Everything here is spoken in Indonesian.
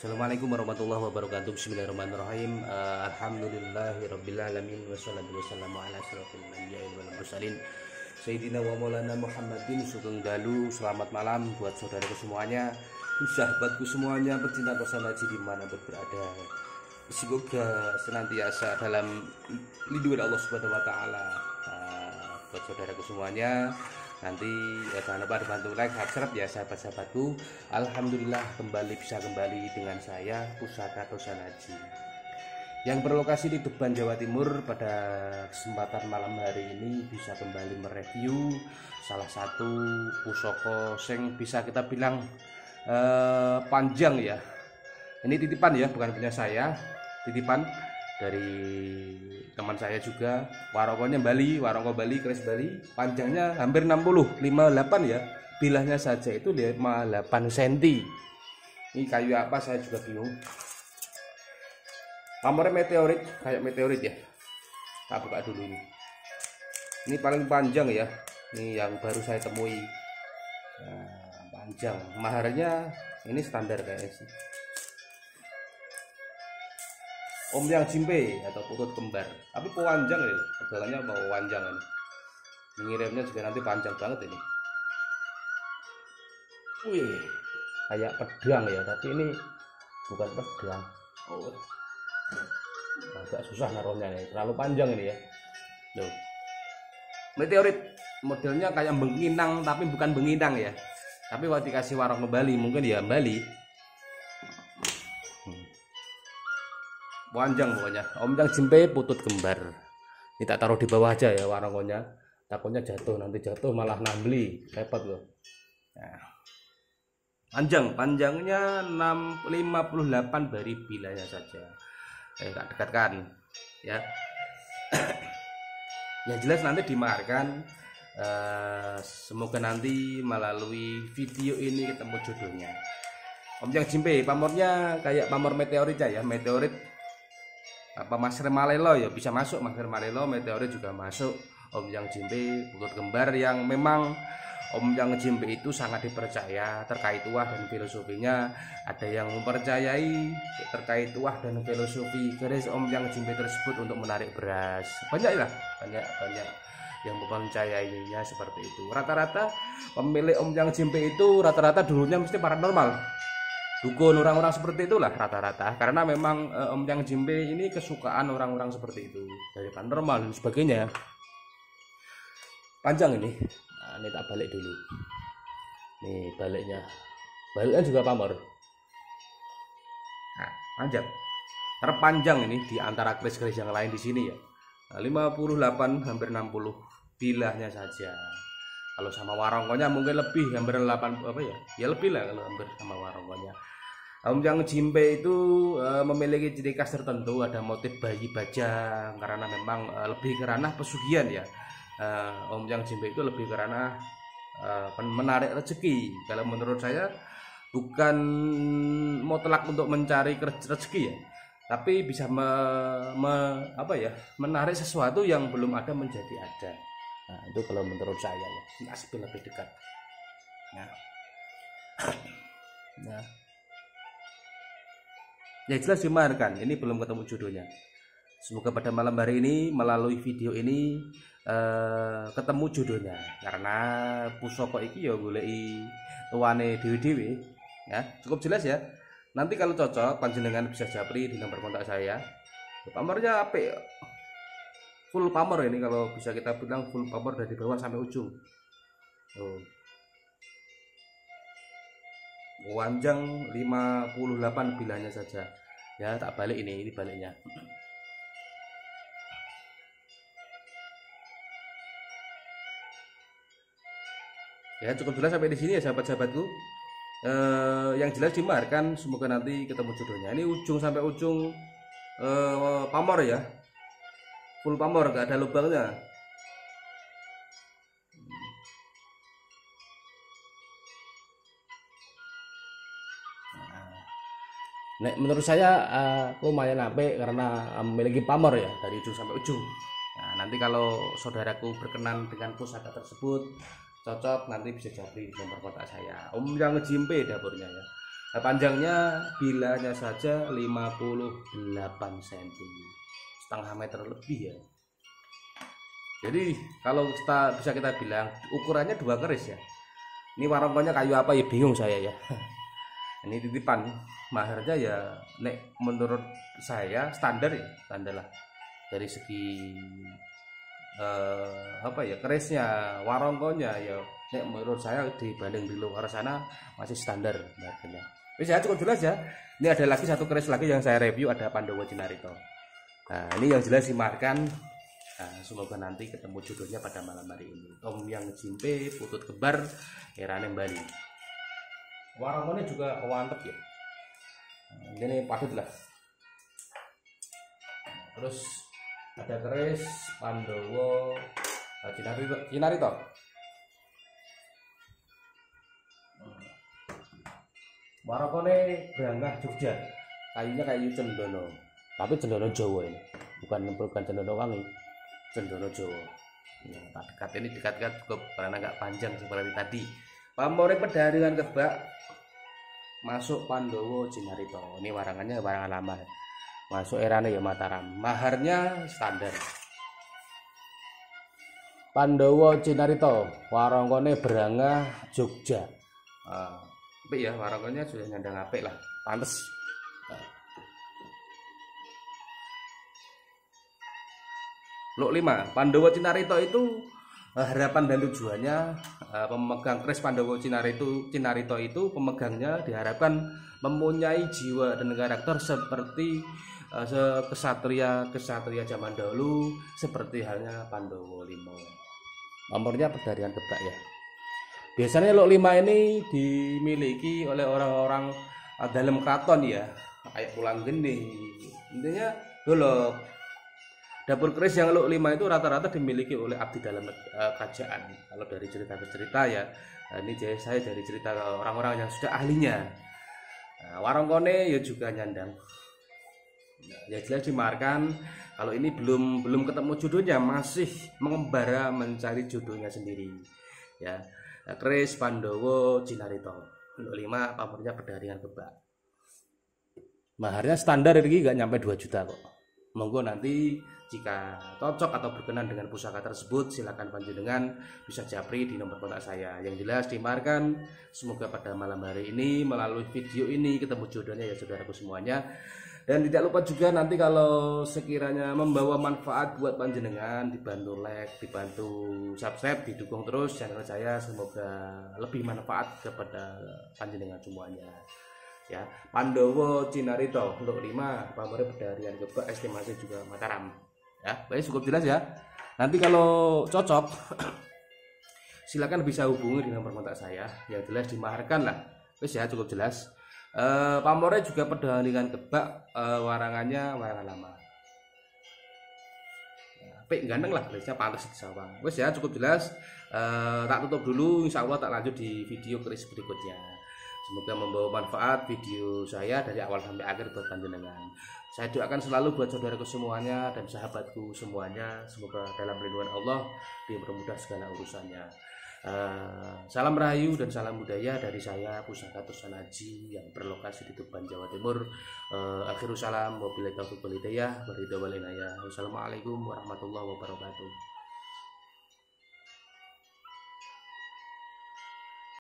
Assalamualaikum warahmatullahi wabarakatuh. Bismillahirrahmanirrahim. Alhamdulillahirabbil alamin wassalatu wassalamu ala asyrofil anbiya'i wal mursalin Sayyidina wa Maulana Muhammadin. Sugeng dalu, selamat malam buat saudaraku semuanya, sahabatku semuanya, pecinta kosan haji dimanapun berada. Semoga senantiasa dalam lindungan Allah Subhanahu wa taala. Buat saudaraku semuanya, nanti jangan lupa dibantu like, subscribe ya sahabat-sahabatku. Alhamdulillah bisa kembali dengan saya Pusaka Kosan Haji yang berlokasi di Tuban, Jawa Timur. Pada kesempatan malam hari ini bisa kembali mereview salah satu pusaka yang bisa kita bilang panjang ya. Ini titipan ya, bukan punya saya, titipan dari teman saya juga, warongkonya Bali, warongko Bali, keris Bali, panjangnya hampir 60, 58 ya, bilahnya saja itu 58 cm. Ini kayu apa saya juga bingung. Pamornya meteorit, kayak meteorit ya. Kita buka dulu ini. Ini paling panjang ya, ini yang baru saya temui. Nah, panjang, maharnya ini standar kayaknya sih. Omyang Jimpe atau putut kembar, tapi panjang ya, pegangannya mau panjang ini. Mengirimnya juga nanti panjang banget ini. Wih, kayak pedang ya, tapi ini bukan pedang. Oh, agak susah naruhnya nih, terlalu panjang ini ya. Loh, meteorit modelnya kayak benginang, tapi bukan benginang ya. Tapi waktu dikasih warung Bali, mungkin ya Bali. Panjang pokoknya, Omyang Jimpe putut kembar. Ini tak taruh di bawah aja ya warongkonya, takutnya jatuh, nanti jatuh malah nambli, repot loh. Nah, panjangnya 58 dari bilanya saja. Tak dekatkan ya. Yang jelas nanti dimaharkan. Semoga nanti melalui video ini ketemu jodohnya. Omyang Jimpe pamornya kayak pamor meteorit ya, meteorit apa Masker Malelo ya, bisa masuk Masker Malelo, meteorit juga masuk. Omyang Jimpe putut kembar yang memang Omyang Jimpe itu sangat dipercaya terkait tuah dan filosofinya. Ada yang mempercayai terkait tuah dan filosofi keris Omyang Jimpe tersebut untuk menarik beras. Banyak yang mempercayainya seperti itu. Rata-rata pemilik Omyang Jimpe itu rata-rata dulunya mesti paranormal, dukun, orang-orang seperti itulah rata-rata, karena memang Omyang Jimpe ini kesukaan orang-orang seperti itu, dari paranormal dan sebagainya. Panjang ini. Nah, ini tak balik dulu. Nih baliknya juga pamor. Nah, panjang, terpanjang ini di antara keris-keris yang lain di sini ya. Nah, 58 hampir 60 bilahnya saja. Kalau sama warongkonya mungkin lebih, hampir 8 apa ya? Ya lebih lah kalau hampir sama warongkonya. Omyang Jimpe itu memiliki ciri khas tertentu, ada motif bayi bajang karena memang lebih ke ranah pesugihan ya. Omyang Jimpe itu lebih ke ranah menarik rezeki. Kalau menurut saya bukan mutlak untuk mencari rezeki ya, tapi bisa menarik sesuatu yang belum ada menjadi ada. Nah, itu kalau menurut saya ya, nasib lebih dekat. Nah. Ya jelas dimaharkan, ini belum ketemu jodohnya. Semoga pada malam hari ini melalui video ini ketemu jodohnya, karena pusaka iki ya goleki tuane dhewe-dhewe ya. Cukup jelas ya. Nanti kalau cocok panjenengan bisa japri di nomor kontak saya. Pamornya apik, full pamor ini, kalau bisa kita bilang full pamor dari bawah sampai ujung. Panjang 58 bilahnya saja ya. Tak balik ini baliknya. Ya cukup jelas sampai di sini ya sahabat-sahabatku. Yang jelas dimaharkan, semoga nanti ketemu jodohnya. Ini ujung sampai ujung pamor ya, full pamor, gak ada lubangnya. Nah, menurut saya lumayan apik karena memiliki pamor ya dari ujung sampai ujung. Nah, nanti kalau saudaraku berkenan dengan pusaka tersebut, cocok, nanti bisa japri di nomor kontak saya. Omyang Jimpe dapurnya ya. Nah, panjangnya bilanya saja 58 cm, setengah meter lebih ya. Jadi kalau bisa kita bilang ukurannya 2 keris ya. Ini warongkonya kayu apa ya, bingung saya ya. Ini titipan, maharnya ya nek menurut saya standar ya, standar lah. Dari segi kerisnya, warongkonya ya nek menurut saya dibanding di luar sana masih standar harganya. Ini saya cukup jelas ya. Ini ada lagi satu keris lagi yang saya review, ada Pandowo Cinarito. Nah, ini yang jelas dimaharkan. Nah, semoga nanti ketemu jodohnya pada malam hari ini. Om yang jimpe, putut kebar, erane Bali. Warongkonya juga mantep ya. Nah, ini patut lah. Terus ada keris Pandowo Cinarito. Warongkone Brangah Jogja. Kayunya kayu cendono. Tapi cendono Jawa ini. Bukan cendono wangi. Cendono Jawa. Ya, dekat ini dekat-dekat cukup karena agak panjang seperti tadi. Pamore pedaringan kebak masuk Pandowo Cinarito. Ini warangannya warangan lama. Masuk erane ya Mataram. Maharnya standar. Pandowo Cinarito, warongkone Brangah Jogja. Apik ya, warongkonya sudah nyandang apik lah, pantes. Luk 5, Pandowo Cinarito itu harapan dan tujuannya pemegang keris Pandowo Cinarito itu pemegangnya diharapkan mempunyai jiwa dan karakter seperti kesatria zaman dahulu, seperti halnya Pandowo Limo. Nomornya pedaringan kebak ya. Biasanya Luk 5 ini dimiliki oleh orang-orang dalam keraton ya, kayak Pulang Geni. Intinya dulu dapur keris yang Luk 5 itu rata-rata dimiliki oleh abdi dalam kerajaan. Kalau dari cerita ya, ini saya dari cerita orang-orang yang sudah ahlinya. Nah, warongkone ya juga nyandang. Ya jelas dimaharkan. Kalau ini belum ketemu jodohnya, masih mengembara mencari jodohnya sendiri ya. Keris Pandowo Cinarito Luk 5, pamornya pedaringan kebak. Maharnya standar ini gak nyampe 2 juta kok. Monggo nanti jika cocok atau berkenan dengan pusaka tersebut, silakan panjenengan bisa japri di nomor kontak saya. Yang jelas dimaharkan, semoga pada malam hari ini melalui video ini ketemu jodohnya ya saudaraku semuanya. Dan tidak lupa juga nanti kalau sekiranya membawa manfaat buat panjenengan, dibantu like, dibantu subscribe, didukung terus channel saya, semoga lebih manfaat kepada panjenengan semuanya. Ya, Pandowo Cinarito Luk 5, pamornya pedaringan kebak, estimasi juga Mataram. Ya, baik, cukup jelas ya. Nanti kalau cocok silakan bisa hubungi di nomor kontak saya. Yang jelas dimaharkan lah. Wes ya, cukup jelas. Pamornya juga pedaringan kebak, warangannya warangan lama. Apik ganteng lah, kerisnya pantas di sawang. Wes ya, cukup jelas. Tak tutup dulu, insya Allah tak lanjut di video keris berikutnya. Semoga membawa manfaat video saya dari awal sampai akhir buat panjenengan. Saya doakan selalu buat saudaraku semuanya dan sahabatku semuanya, semoga dalam lindungan Allah dipermudah segala urusannya. Salam rahayu dan salam budaya dari saya, Pusaka Tusanaji yang berlokasi di Tuban, Jawa Timur. Akhirus salam, wabillahi taufiq wal hidayah, wassalamualaikum warahmatullahi wabarakatuh.